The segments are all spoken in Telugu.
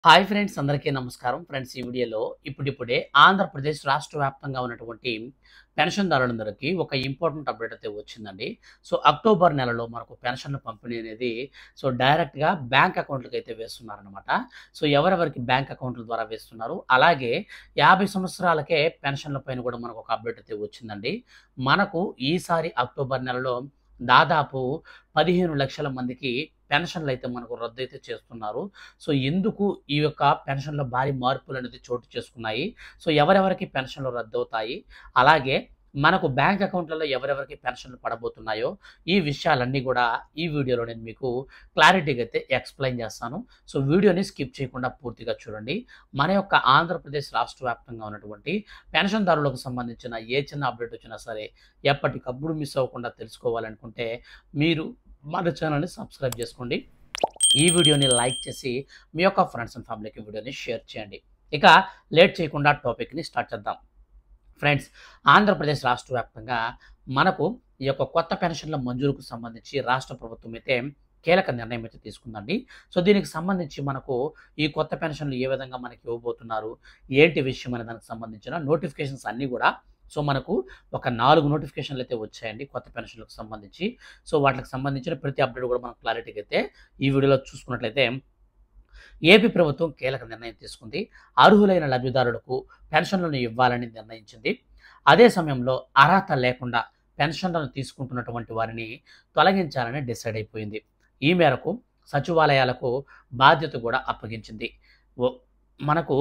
హాయ్ ఫ్రెండ్స్, అందరికీ నమస్కారం. ఫ్రెండ్స్, ఈ వీడియోలో ఇప్పుడిప్పుడే ఆంధ్రప్రదేశ్ రాష్ట్ర వ్యాప్తంగా ఉన్నటువంటి పెన్షన్దారులందరికీ ఒక ఇంపార్టెంట్ అప్డేట్ అయితే వచ్చిందండి. అక్టోబర్ నెలలో మనకు పెన్షన్ల పంపిణీ అనేది డైరెక్ట్‌గా బ్యాంక్ అకౌంట్‌లకి అయితే వేస్తున్నారనమాట. ఎవరెవరికి బ్యాంక్ అకౌంట్‌ల ద్వారా వేస్తున్నారు, అలాగే 50 సంవత్సరాలకే పెన్షన్ల పైన కూడా మనకు ఒక అప్డేట్ అయితే వచ్చిందండి. మనకు ఈసారి అక్టోబర్ నెలలో దాదాపు 15,00,000 మందికి పెన్షన్‌లయితే మనకు రద్దయితే చేస్తున్నారు. ఎందుకు ఈ యొక్క పెన్షన్‌లో భారీ మార్పులనేది చోటు చేసుకున్నాయి? ఎవరెవరికి పెన్షన్‌లు రద్దవుతాయి? అలాగే మనకు బ్యాంక్ అకౌంట్‌లలో ఎవరెవరికి పెన్షన్‌లు పడబోతున్నాయో, ఈ విషయాలన్నీ గూడా ఈ వీడియోలో నేను మీకు క్లారిటీగా అయితే ఎక్స్‌ప్లెయిన్ చేస్తాను. వీడియోని స్కిప్ చేయకుండా పూర్తిగా చూడండి. మన యొక్క ఆంధ్రప్రదేశ్ రాష్ట్ర వ్యాప్తంగా ఉన్నటువంటి పెన్షన్‌దారులకు సంబంధించిన ఏ చిన్న అప్డేట్ వచ్చినా సరే, ఎప్పటికప్పుడు మిస్ అవ్వకుండా తెలుసుకోవాలనుకుంటే మీరు మన ఛానల్‌ని సబ్స్క్రైబ్ చేసుకోండి. ఈ వీడియోని లైక్ చేసి మీ యొక్క ఫ్రెండ్స్ అండ్ ఫ్యామిలీకి వీడియోని షేర్ చేయండి. ఇక లేట్ చేయకుండా టాపిక్‌ని స్టార్ట్ చేద్దాం. ఫ్రెండ్స్, ఆంధ్రప్రదేశ్ రాష్ట్ర వ్యాప్తంగా మనకు ఈ యొక్క కొత్త పెన్షన్ల మంజూరుకు సంబంధించి రాష్ట్ర ప్రభుత్వం అయితే కీలక నిర్ణయం అయితే తీసుకుందండి. దీనికి సంబంధించి మనకు ఈ కొత్త పెన్షన్లు ఏ విధంగా మనకి ఇవ్వబోతున్నారు, ఏంటి విషయం అనే దానికి సంబంధించిన నోటిఫికేషన్స్ అన్నీ కూడా మనకు ఒక 4 నోటిఫికేషన్లు అయితే వచ్చాయండి కొత్త పెన్షన్లకు సంబంధించి. వాటికి సంబంధించిన ప్రతి అప్డేట్ కూడా మనం క్లారిటీగా అయితే ఈ వీడియోలో చూసుకున్నట్లయితే, ఏపీ ప్రభుత్వం కీలక నిర్ణయం తీసుకుంది. అర్హులైన లబ్ధిదారులకు పెన్షన్లను ఇవ్వాలని నిర్ణయించింది. అదే సమయంలో అర్హత లేకుండా పెన్షన్లను తీసుకుంటున్నటువంటి వారిని తొలగించాలని డిసైడ్ అయిపోయింది. ఈ మేరకు సచివాలయాలకు బాధ్యత కూడా అప్పగించింది. మనకు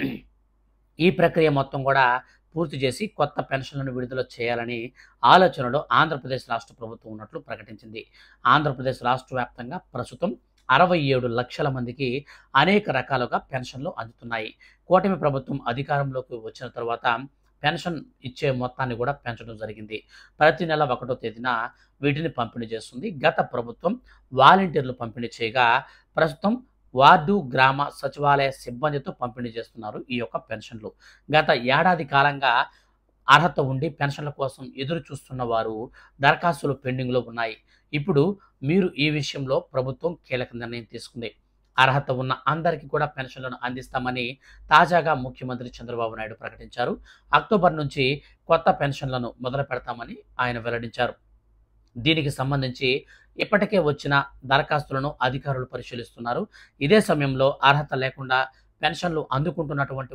ఈ ప్రక్రియ మొత్తం కూడా పూర్తి చేసి కొత్త పెన్షన్లను విడుదల చేయాలని ఆలోచనలో ఆంధ్రప్రదేశ్ రాష్ట్ర ప్రభుత్వం ఉన్నట్లు ప్రకటించింది. ఆంధ్రప్రదేశ్ రాష్ట్ర వ్యాప్తంగా ప్రస్తుతం 67 లక్షల మందికి అనేక రకాలుగా పెన్షన్లు అందుతున్నాయి. కూటమి ప్రభుత్వం అధికారంలోకి వచ్చిన తర్వాత పెన్షన్ ఇచ్చే మొత్తాన్ని కూడా పెంచడం జరిగింది. ప్రతి నెల 1వ తేదీన వీటిని పంపిణీ చేస్తుంది. గత ప్రభుత్వం వాలంటీర్లు పంపిణీ చేయగా, ప్రస్తుతం వార్డు, గ్రామ సచివాలయ సిబ్బందితో పంపిణీ చేస్తున్నారు ఈ యొక్క పెన్షన్లు. గత ఏడాది కాలంగా అర్హత ఉండి పెన్షన్ల కోసం ఎదురు చూస్తున్న వారు దరఖాస్తులు పెండింగ్లో ఉన్నాయి. ఇప్పుడు మీరు ఈ విషయంలో ప్రభుత్వం కీలక నిర్ణయం తీసుకుంది. అర్హత ఉన్న అందరికీ కూడా పెన్షన్లను అందిస్తామని తాజాగా ముఖ్యమంత్రి చంద్రబాబు నాయుడు ప్రకటించారు. అక్టోబర్ నుంచి కొత్త పెన్షన్లను మొదలు పెడతామని ఆయన వెల్లడించారు. దీనికి సంబంధించి ఇప్పటికే వచ్చిన దరఖాస్తులను అధికారులు పరిశీలిస్తున్నారు. ఇదే సమయంలో అర్హత లేకుండా పెన్షన్లు అందుకుంటున్నటువంటి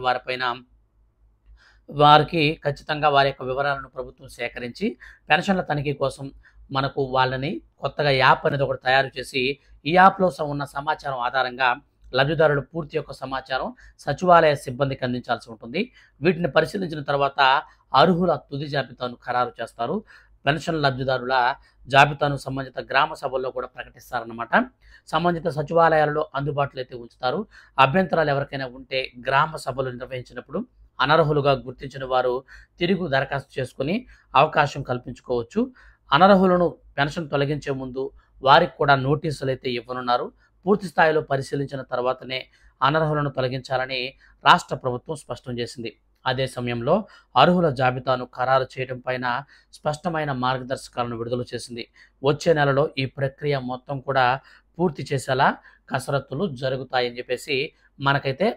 వారికి ఖచ్చితంగా వారి యొక్క వివరాలను ప్రభుత్వం సేకరించి పెన్షన్ల తనిఖీ కోసం మనకు వాళ్ళని కొత్తగా యాప్ అనేది ఒకటి తయారు చేసి, ఈ యాప్లో ఉన్న సమాచారం ఆధారంగా లబ్ధిదారుల పూర్తి యొక్క సమాచారం సచివాలయ సిబ్బందికి అందించాల్సి ఉంటుంది. వీటిని పరిశీలించిన తర్వాత అర్హుల తుది జాబితాను ఖరారు చేస్తారు. పెన్షన్ లబ్ధిదారుల జాబితాను సంబంధిత గ్రామ సభల్లో కూడా ప్రకటిస్తారన్నమాట. సంబంధిత సచివాలయాలలో అందుబాటులో అయితే ఉంచుతారు. అభ్యంతరాలు ఎవరికైనా ఉంటే గ్రామ సభలు నిర్వహించినప్పుడు అనర్హులుగా గుర్తించిన వారు తిరిగి దరఖాస్తు చేసుకుని అవకాశం కల్పించుకోవచ్చు. అనర్హులను పెన్షన్ తొలగించే ముందు వారికి కూడా నోటీసులు అయితే ఇవ్వనున్నారు. పూర్తి స్థాయిలో పరిశీలించిన తర్వాతనే అనర్హులను తొలగించాలని రాష్ట్ర ప్రభుత్వం స్పష్టం చేసింది. అదే సమయంలో అర్హుల జాబితాను ఖరారు చేయడం పైన స్పష్టమైన మార్గదర్శకాలను విడుదల చేసింది. వచ్చే నెలలో ఈ ప్రక్రియ మొత్తం కూడా పూర్తి చేసేలా కసరత్తులు జరుగుతాయని చెప్పేసి మనకైతే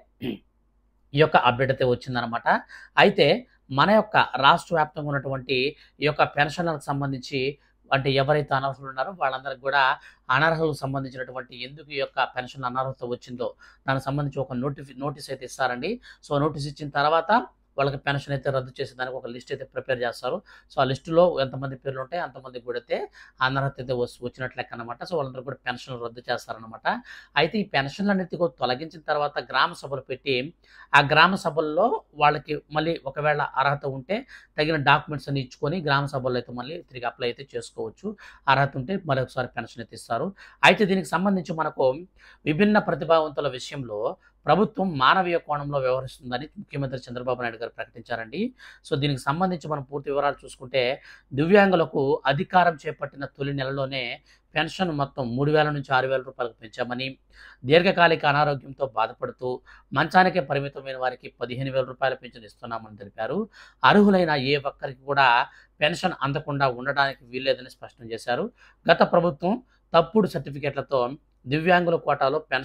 ఈ యొక్క అప్డేట్ అయితే వచ్చిందనమాట. అయితే మన యొక్క రాష్ట్ర వ్యాప్తంగా ఉన్నటువంటి ఈ యొక్క పెన్షన్లకు సంబంధించి, అంటే ఎవరైతే అనర్హులు ఉన్నారో వాళ్ళందరికీ కూడా అనర్హులకు సంబంధించినటువంటి ఎందుకు ఈ యొక్క పెన్షన్ అనర్హత వచ్చిందో దానికి సంబంధించి ఒక నోటీస్ అయితే ఇస్తారండి. నోటీస్ ఇచ్చిన తర్వాత వాళ్ళకి పెన్షన్ అయితే రద్దు చేసేదానికి ఒక లిస్ట్ అయితే ప్రిపేర్ చేస్తారు. ఆ లిస్టులో ఎంతమంది పేర్లు ఉంటాయి అంతమందికి కూడా అయితే అనర్హత అయితే వచ్చినట్లు లెక్క అనమాట. వాళ్ళందరూ కూడా పెన్షన్లు రద్దు చేస్తారనమాట. అయితే ఈ పెన్షన్లు అనేది తొలగించిన తర్వాత గ్రామ సభలు పెట్టి, ఆ గ్రామ సభల్లో వాళ్ళకి మళ్ళీ ఒకవేళ అర్హత ఉంటే తగిన డాక్యుమెంట్స్ అన్ని ఇచ్చుకొని గ్రామ సభల్లో అయితే మళ్ళీ తిరిగి అప్లై అయితే చేసుకోవచ్చు. అర్హత ఉంటే మరొకసారి పెన్షన్ అయితే ఇస్తారు. అయితే దీనికి సంబంధించి మనకు విభిన్న ప్రతిభావంతుల విషయంలో ప్రభుత్వం మానవీయ కోణంలో వ్యవహరిస్తుందని ముఖ్యమంత్రి చంద్రబాబు నాయుడు గారు ప్రకటించారండి. దీనికి సంబంధించి మనం పూర్తి వివరాలు చూసుకుంటే, దివ్యాంగులకు అధికారం చేపట్టిన తొలి నెలలోనే పెన్షన్ మొత్తం 3,000 నుంచి 6,000 రూపాయలకు పెంచామని, దీర్ఘకాలిక అనారోగ్యంతో బాధపడుతూ మంచానికే పరిమితమైన వారికి 15,000 రూపాయల పెన్షన్ ఇస్తున్నామని తెలిపారు. అర్హులైన ఏ ఒక్కరికి కూడా పెన్షన్ అందకుండా ఉండడానికి వీల్లేదని స్పష్టం చేశారు. గత ప్రభుత్వం తప్పుడు సర్టిఫికెట్లతో దివ్యాంగుల కోటాలో పెన్షన్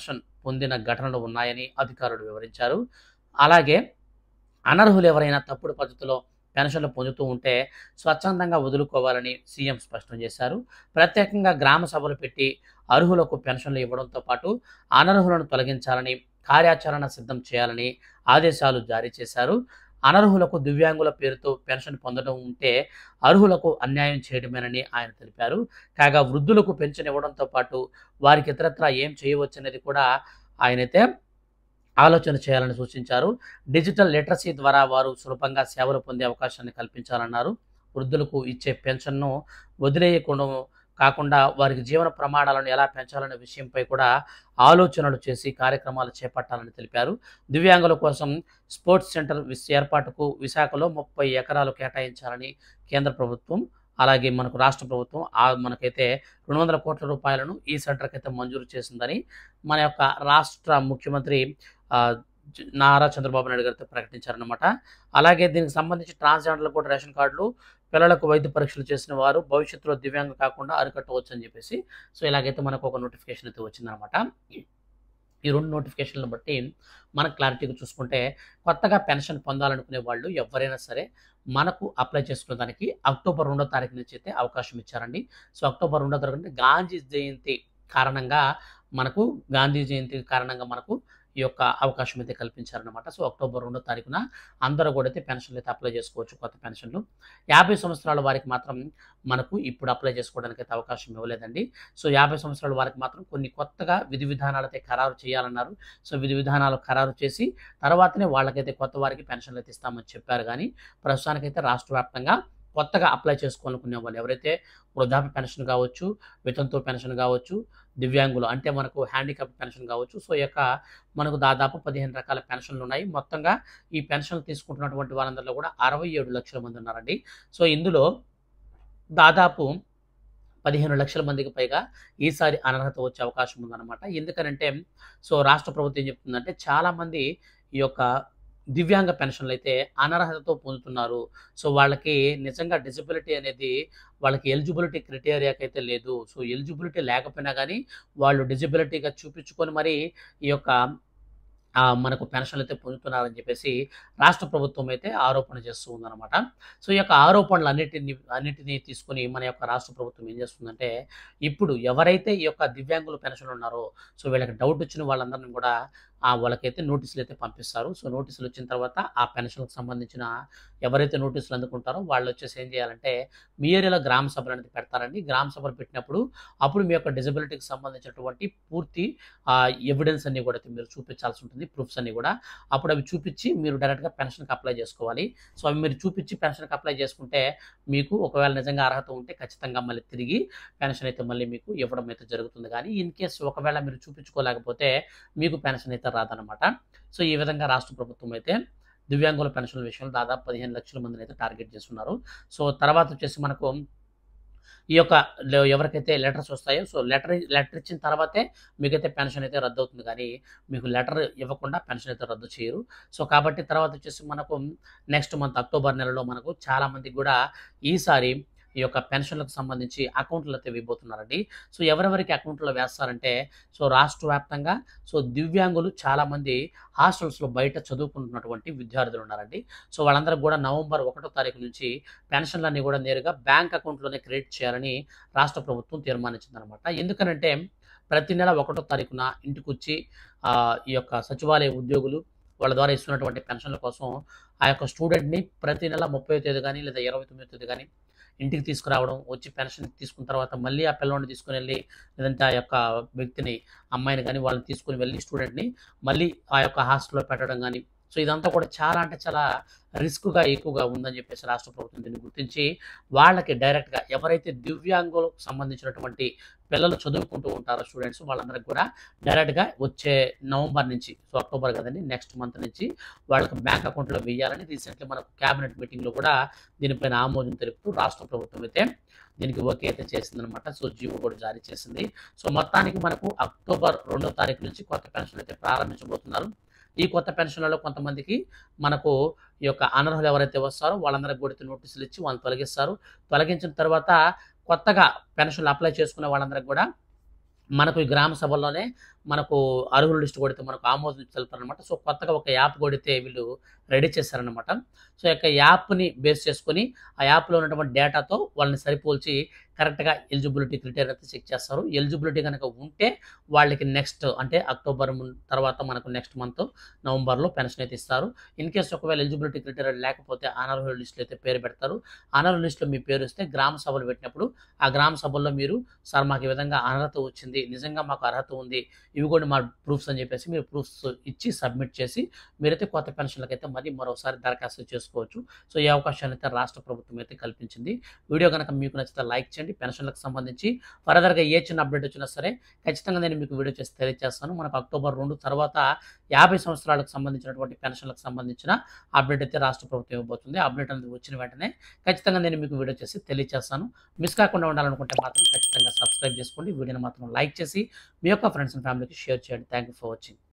పొందిన ఘటనలు ఉన్నాయని అధికారులు వివరించారు. అలాగే అనర్హులు ఎవరైనా తప్పుడు పద్ధతిలో పెన్షన్లు పొందుతూ ఉంటే స్వచ్ఛందంగా వదులుకోవాలని సీఎం స్పష్టం చేశారు. ప్రత్యేకంగా గ్రామ సభలు పెట్టి అర్హులకు పెన్షన్లు ఇవ్వడంతో పాటు అనర్హులను తొలగించాలని కార్యాచరణ సిద్ధం చేయాలని ఆదేశాలు జారీ చేశారు. అనర్హులకు దివ్యాంగుల పేరుతో పెన్షన్ పొందడం ఉంటే అర్హులకు అన్యాయం చేయడమేనని ఆయన తెలిపారు. కాగా వృద్ధులకు పెన్షన్ ఇవ్వడంతో పాటు వారికి ఇతరత్రా ఏం చేయవచ్చనేది కూడా ఆయనైతే ఆలోచన చేయాలని సూచించారు. డిజిటల్ లిటరసీ ద్వారా వారు సులభంగా సేవలు పొందే అవకాశాన్ని కల్పించాలన్నారు. వృద్ధులకు ఇచ్చే పెన్షన్ను వదిలేయకుండా కాకుండా వారికి జీవన ప్రమాణాలను ఎలా పెంచాలనే విషయంపై కూడా ఆలోచనలు చేసి కార్యక్రమాలు చేపట్టాలని తెలిపారు. దివ్యాంగుల కోసం స్పోర్ట్స్ సెంటర్ ఏర్పాటుకు విశాఖలో 30 ఎకరాలు కేటాయించాలని కేంద్ర ప్రభుత్వం అలాగే మనకు రాష్ట్ర ప్రభుత్వం మనకైతే 200 కోట్ల రూపాయలను ఈ సెంటర్కి అయితే మంజూరు చేసిందని మన యొక్క రాష్ట్ర ముఖ్యమంత్రి నారా చంద్రబాబు నాయుడు గారితో ప్రకటించారనమాట. అలాగే దీనికి సంబంధించి ట్రాన్స్జెండర్లకు కూడా రేషన్ కార్డులు, పిల్లలకు వైద్య పరీక్షలు చేసిన వారు భవిష్యత్తులో దివ్యాంగం కాకుండా అరికట్టవచ్చు అని చెప్పేసి సో ఇలాగైతే మనకు ఒక నోటిఫికేషన్ అయితే వచ్చిందనమాట. ఈ 2 నోటిఫికేషన్లను బట్టి మనకు క్లారిటీగా చూసుకుంటే కొత్తగా పెన్షన్ పొందాలనుకునే వాళ్ళు ఎవరైనా సరే మనకు అప్లై చేసుకునే దానికి అక్టోబర్ 2వ తారీఖు నుంచి అయితే అవకాశం ఇచ్చారండి. సో అక్టోబర్ 2వ తారీఖు గాంధీ జయంతి కారణంగా మనకు ఈ యొక్క అవకాశం అయితే కల్పించారనమాట. సో అక్టోబర్ 2వ తారీఖున అందరూ కూడా అయితే పెన్షన్లు అయితే అప్లై చేసుకోవచ్చు. కొత్త పెన్షన్లు 50 సంవత్సరాల వారికి మాత్రం మనకు ఇప్పుడు అప్లై చేసుకోవడానికి అయితే అవకాశం ఇవ్వలేదండి. సో 50 సంవత్సరాల వారికి మాత్రం కొన్ని కొత్తగా విధి విధానాలు అయితే ఖరారు చేయాలన్నారు. సో విధి విధానాలు ఖరారు చేసి తర్వాతనే వాళ్ళకైతే కొత్త వారికి పెన్షన్లు అయితే ఇస్తామని చెప్పారు. కానీ ప్రస్తుతానికైతే రాష్ట్ర వ్యాప్తంగా కొత్తగా అప్లై చేసుకోవాలనుకునే వాళ్ళు ఎవరైతే వృద్ధాప్య పెన్షన్ కావచ్చు, వితంతు పెన్షన్ కావచ్చు, దివ్యాంగులు అంటే మనకు హ్యాండిక్యాప్ పెన్షన్ కావచ్చు. సో మనకు దాదాపు 15 రకాల పెన్షన్లు ఉన్నాయి. మొత్తంగా ఈ పెన్షన్లు తీసుకుంటున్నటువంటి వారందరిలో కూడా 67 లక్షల మంది ఉన్నారండి. సో ఇందులో దాదాపు 15 లక్షల మందికి పైగా ఈసారి అనర్హత వచ్చే అవకాశం ఉందన్నమాట. ఎందుకనంటే సో రాష్ట్ర ప్రభుత్వం ఏం చెప్తుందంటే చాలామంది ఈ యొక్క దివ్యాంగ పెన్షన్లు అయితే అనర్హతతో పొందుతున్నారు. సో వాళ్ళకి నిజంగా డిజబిలిటీ అనేది వాళ్ళకి ఎలిజిబిలిటీ క్రైటీరియాకి అయితే లేదు. సో ఎలిజిబిలిటీ లేకపోయినా కానీ వాళ్ళు డిజబిలిటీగా చూపించుకొని మరి ఈ యొక్క మనకు పెన్షన్లు అయితే పొందుతున్నారని చెప్పేసి రాష్ట్ర ప్రభుత్వం అయితే ఆరోపణ చేస్తూ ఉందన్నమాట. సో ఈ యొక్క ఆరోపణలు అన్నిటినీ తీసుకొని మన యొక్క రాష్ట్ర ప్రభుత్వం ఏం చేస్తుందంటే ఇప్పుడు ఎవరైతే ఈ యొక్క దివ్యాంగుల పెన్షన్లు ఉన్నారో సో వీళ్ళకి డౌట్ వచ్చిన వాళ్ళందరినీ కూడా వాళ్ళకైతే నోటీసులు అయితే పంపిస్తారు. సో నోటీసులు వచ్చిన తర్వాత ఆ పెన్షన్లకు సంబంధించిన ఎవరైతే నోటీసులు అందుకుంటారో వాళ్ళు వచ్చేసి ఏం చేయాలంటే మీ ఏరియాలో గ్రామ సభలు అనేది పెడతారండి. గ్రామ సభలు పెట్టినప్పుడు అప్పుడు మీ యొక్క డిజబిలిటీకి సంబంధించినటువంటి పూర్తి ఎవిడెన్స్ అన్ని కూడా మీరు చూపించాల్సి ఉంటుంది, ప్రూఫ్స్ అన్ని కూడా. అప్పుడు అవి చూపించి మీరు డైరెక్ట్గా పెన్షన్కి అప్లై చేసుకోవాలి. సో అవి మీరు చూపించి పెన్షన్కి అప్లై చేసుకుంటే మీకు ఒకవేళ నిజంగా అర్హత ఉంటే ఖచ్చితంగా మళ్ళీ తిరిగి పెన్షన్ అయితే మళ్ళీ మీకు ఇవ్వడం అయితే జరుగుతుంది. కానీ ఇన్ కేసు ఒకవేళ మీరు చూపించుకోలేకపోతే మీకు పెన్షన్ అయితే రాదనమాట. సో ఈ విధంగా రాష్ట్ర ప్రభుత్వం అయితే దివ్యాంగుల పెన్షన్ల విషయంలో దాదాపు 15 లక్షల మందిని అయితే టార్గెట్ చేస్తున్నారు. సో తర్వాత వచ్చేసి మనకు ఈ యొక్క ఎవరికైతే లెటర్స్ వస్తాయో సో లెటర్ ఇచ్చిన తర్వాతే మీకైతే పెన్షన్ అయితే రద్దు అవుతుంది. కానీ మీకు లెటర్ ఇవ్వకుండా పెన్షన్ అయితే రద్దు చేయరు. సో కాబట్టి తర్వాత వచ్చేసి మనకు నెక్స్ట్ మంత్ అక్టోబర్ నెలలో మనకు చాలామందికి కూడా ఈసారి ఈ యొక్క పెన్షన్లకు సంబంధించి అకౌంట్లు అయితే ఇవ్వబోతున్నారండి. సో ఎవరెవరికి అకౌంట్లో వేస్తారంటే సో రాష్ట్ర వ్యాప్తంగా సో దివ్యాంగులు చాలామంది హాస్టల్స్లో బయట చదువుకుంటున్నటువంటి విద్యార్థులు ఉన్నారండి. సో వాళ్ళందరికీ కూడా నవంబర్ 1వ తారీఖు నుంచి పెన్షన్లన్నీ కూడా నేరుగా బ్యాంక్ అకౌంట్లోనే క్రెడిట్ చేయాలని రాష్ట్ర ప్రభుత్వం తీర్మానించిందనమాట. ఎందుకనంటే ప్రతి నెల 1వ తారీఖున ఇంటికి వచ్చి ఈ యొక్క సచివాలయ ఉద్యోగులు వాళ్ళ ద్వారా ఇస్తున్నటువంటి పెన్షన్ల కోసం ఆ యొక్క స్టూడెంట్ని ప్రతి నెల 30వ తేదీ కానీ లేదా 29వ తేదీ కానీ ఇంటికి తీసుకురావడం, వచ్చి పెన్షన్ తీసుకున్న తర్వాత మళ్ళీ ఆ పిల్లవాడిని తీసుకుని వెళ్ళి లేదంటే ఆ యొక్క వ్యక్తిని అమ్మాయిని కానీ వాళ్ళని తీసుకుని వెళ్ళి స్టూడెంట్ని మళ్ళీ ఆ యొక్క హాస్టల్లో పెట్టడం కానీ సో ఇదంతా కూడా చాలా అంటే చాలా రిస్క్గా ఎక్కువగా ఉందని చెప్పేసి రాష్ట్ర ప్రభుత్వం దీన్ని గుర్తించి వాళ్ళకి డైరెక్ట్గా ఎవరైతే దివ్యాంగులకు సంబంధించినటువంటి పిల్లలు చదువుకుంటూ ఉంటారో స్టూడెంట్స్ వాళ్ళందరికీ కూడా డైరెక్ట్గా వచ్చే నవంబర్ నుంచి సో అక్టోబర్ కదండి నెక్స్ట్ మంత్ నుంచి వాళ్ళకి బ్యాంక్ అకౌంట్లో వేయాలని రీసెంట్లీ మనకు క్యాబినెట్ మీటింగ్లో కూడా దీనిపైన ఆమోదం తెలుపుతూ రాష్ట్ర ప్రభుత్వం అయితే దీనికి ఓకే అయితే చేసిందనమాట. సో జీవో కూడా జారీ చేసింది. సో మొత్తానికి మనకు అక్టోబర్ 2వ తారీఖు నుంచి కొత్త పెన్షన్ అయితే ప్రారంభించబోతున్నారు. ఈ కొత్త పెన్షన్లలో కొంతమందికి మనకు ఈ యొక్క అనర్హులు ఎవరైతే వస్తారో వాళ్ళందరికీ కూడా నోటీసులు ఇచ్చి వాళ్ళని తొలగిస్తారు. తొలగించిన తర్వాత కొత్తగా పెన్షన్లు అప్లై చేసుకునే వాళ్ళందరికీ కూడా మనకు ఈ గ్రామ సభల్లోనే మనకు అర్హుల లిస్ట్ కొడితే మనకు ఆమోదం తెలుపుతారనమాట. సో కొత్తగా ఒక యాప్ కొడితే వీళ్ళు రెడీ చేశారనమాట. సో యొక్క యాప్‌ని బేస్ చేసుకొని ఆ యాప్‌లో ఉన్నటువంటి డేటాతో వాళ్ళని సరిపోల్చి కరెక్ట్‌గా ఎలిజిబిలిటీ క్రైటీరియా అయితే చెక్ చేస్తారు. ఎలిజిబిలిటీ గనక ఉంటే వాళ్ళకి నెక్స్ట్ అంటే అక్టోబర్ తర్వాత మనకు నెక్స్ట్ మంత్ నవంబర్‌లో పెన్షన్ అయితే ఇస్తారు. ఇన్ కేస్ ఒకవేళ ఎలిజిబిలిటీ క్రైటీరియా లేకపోతే అనర్హుల లిస్ట్‌లో అయితే పేరు పెడతారు. అనర్హుల లిస్ట్‌లో మీ పేరు వస్తే గ్రామ సభలు పెట్టినప్పుడు ఆ గ్రామ సభల్లో మీరు సార్ మాకు ఈ విధంగా అర్హత వచ్చింది. నిజంగా మాకు అర్హత ఉంది. ఇవి కూడా మా ప్రూఫ్స్ అని చెప్పేసి మీరు ప్రూఫ్స్ ఇచ్చి సబ్మిట్ చేసి మీరైతే కొత్త పెన్షన్‌లకైతే మళ్ళీ మరోసారి దరఖాస్తు చేసుకోవచ్చు. సో ఈ అవకాశాన్ని అయితే రాష్ట్ర ప్రభుత్వం అయితే కల్పించింది. వీడియో గనక మీకు నచ్చితే లైక్ చేయండి. పెన్షన్‌లకు సంబంధించి ఫర్దర్‌గా ఏ చిన్న అప్డేట్ వచ్చినా సరే ఖచ్చితంగా నేను మీకు వీడియో చేసి తెలియజేస్తాను. మనకు అక్టోబర్ 2 తర్వాత 50 సంవత్సరాలకు సంబంధించినటువంటి పెన్షన్‌లకు సంబంధించిన అప్డేట్ అయితే రాష్ట్ర ప్రభుత్వం ఇవ్వబోతుంది. అప్డేట్ అనేది వచ్చిన వెంటనే ఖచ్చితంగా నేను మీకు వీడియో చేసి తెలియజేస్తాను. మిస్ కాకుండా ఉండాలనుకుంటే మాత్రం ఖచ్చితంగా సబ్స్క్రైబ్ చేసుకోండి. వీడియోని మాత్రం లైక్ చేసి మీ యొక్క ఫ్రెండ్స్ అండ్ ఫ్యామిలీకి షేర్ చేయండి. Thank you for watching.